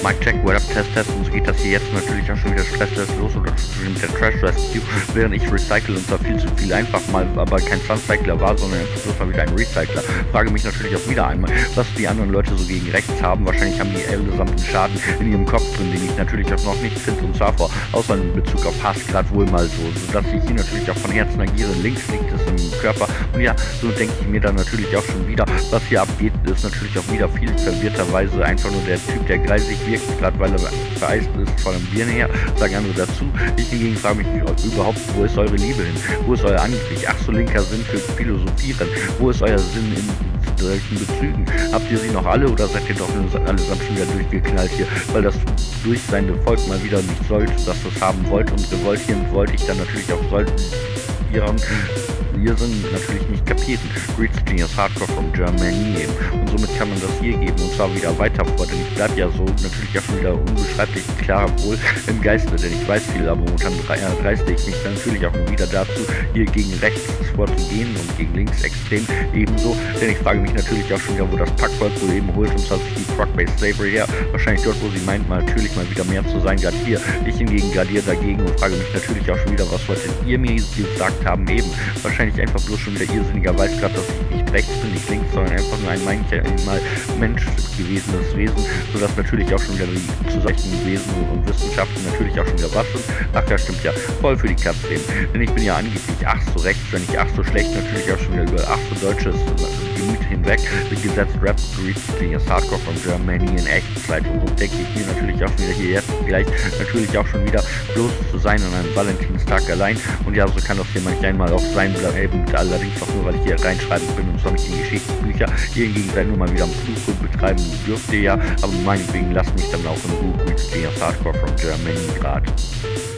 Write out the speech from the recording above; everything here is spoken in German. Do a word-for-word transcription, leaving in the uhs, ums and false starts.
Mic check, what up, Test, Test. Und so geht das hier jetzt natürlich auch schon wieder stresslos los oder mit der Trash Rescue, während ich recycle und zwar viel zu viel einfach mal, aber kein Funcycler war, sondern einfach bloß mal wieder ein Recycler. Frage mich natürlich auch wieder einmal, was die anderen Leute so gegen rechts haben. Wahrscheinlich haben die allesamt einen Schaden in ihrem Kopf drin, den ich natürlich auch noch nicht finde, und zwar vor, außer in Bezug auf Hass gerade wohl mal so, sodass ich hier natürlich auch von Herzen agiere. Links liegt es im Körper und ja, so denke ich mir dann natürlich auch schon wieder, was hier abgeht, ist natürlich auch wieder viel verwirrterweise einfach nur der Typ, der greisig wirkt, gerade weil er vereist ist von dem Birne her, sagen andere dazu. Ich hingegen frage mich überhaupt, wo ist eure Liebe hin? Wo ist euer Angesicht? Ach so, linker Sinn für Philosophieren. Wo ist euer Sinn in solchen Bezügen? Habt ihr sie noch alle oder seid ihr doch allesamt schon wieder durchgeknallt hier, weil das durchseiende Volk mal wieder nicht sollte, dass das haben wollt und gewollt hier und wollte ich dann natürlich auch sollten ihren wir sind natürlich nicht kapiert. Greets Genius Hardcore from Germany. Und somit kann man das hier geben und zwar wieder weiter vor, denn ich bleibe ja so natürlich auch schon wieder unbeschreiblich klar wohl im Geiste, denn ich weiß viel, aber momentan dreiste ich mich dann natürlich auch wieder dazu, hier gegen rechts vorzugehen und gegen links extrem ebenso, denn ich frage mich natürlich auch schon wieder, wo das Packvolk wohl eben holt, und zwar sich die Truck-Based Slavery her, wahrscheinlich dort, wo sie meint, mal natürlich mal wieder mehr zu sein, gerade hier. Ich hingegen gradiere dagegen und frage mich natürlich auch schon wieder, was wolltet ihr mir gesagt haben, eben, wahrscheinlich einfach bloß schon wieder irrsinnigerweise gerade, dass ich nicht rechts bin, nicht links, sondern einfach nur ein mancher einmal Mensch gewesenes Wesen, sodass natürlich auch schon wieder die zusammenhängenden Wesen und Wissenschaften natürlich auch schon wieder was sind. Ach ja, stimmt ja, voll für die Katze eben. Denn ich bin ja angeblich ach so rechts, wenn ich ach so schlecht, natürlich auch schon wieder über ach so deutsches Gemüt hinweg gesetzt Rap Greets Genius Hardcore from Germany in Echtzeit. Und so denke ich mir natürlich auch schon wieder hier jetzt gleich natürlich auch schon wieder bloß zu sein an einem Valentinstag allein. Und ja, so kann das hier manchmal einmal auch sein, eben allerdings auch nur, weil ich hier reinschreiben bin und zwar nicht in Geschichtsbücher. Hier hingegen sei nur mal wieder am Fluch betreiben dürfte ja, aber meinetwegen lasst mich dann auch in Ruhe. Greets Genius Hardcore from Germany gerade.